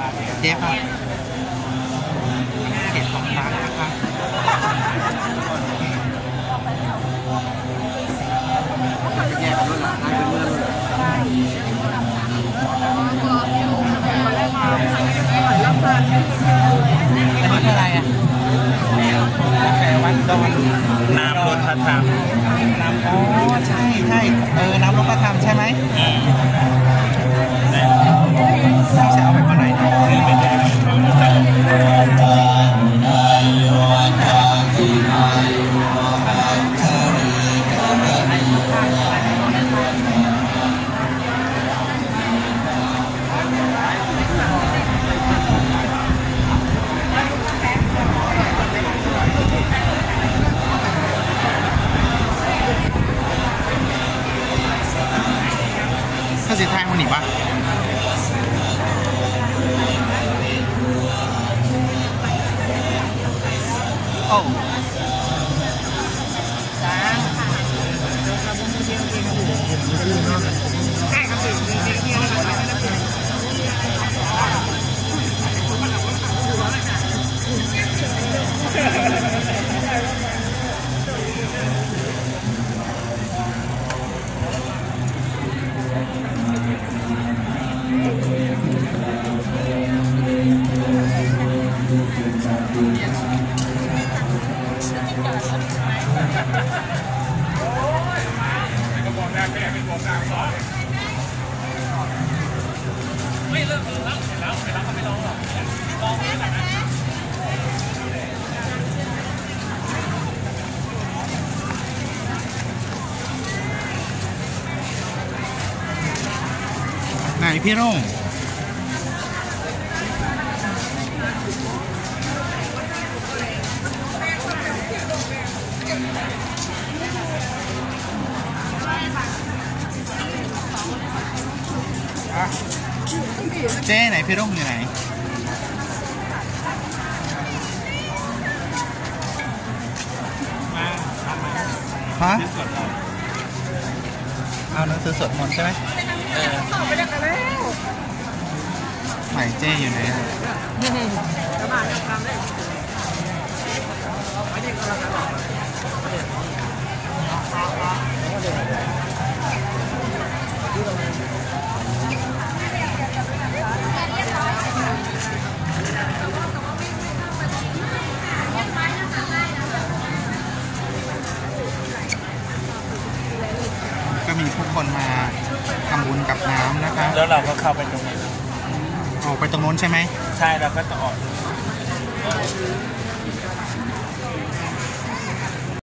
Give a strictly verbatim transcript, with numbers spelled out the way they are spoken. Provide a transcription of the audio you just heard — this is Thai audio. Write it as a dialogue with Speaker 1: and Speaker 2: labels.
Speaker 1: เจ๊ป่ะเขตของพระนะคะแยกกันด้วยหรอได้เป็นเมื่อเลยอันนี้อะไรอ่ะกาแฟวัดดอน
Speaker 2: น้ำรสพระธรรม
Speaker 1: น้ำอ๋อใช่ใช่เออน้ำรสพระธรรมใช่ไหมต้องจะเอาไปเมื่อไหร่นี่ไม่ได้สุดท้ายมันหนีปะโอ้ไม่เลิกแล้วเสร็จแล้วไปรับเขาไม่ร้องหรอกร้องไม่ได้นะไหนพี่รุ่งเจ๊ไหนพี่รุ่งอยู่ไหนฮะเอาหนังสือสวดมนต์ใช่ไหมเออไหนเจ๊อยู่ไหนกระบะทำได้ก็มีผู้คนมาทำบุญกับน้ำนะคะ
Speaker 2: แล้วเราก็เข้าไปตรงนี้
Speaker 1: ออกไปตรงโน้นใช่ไหม
Speaker 2: ใช่เราก็จะออก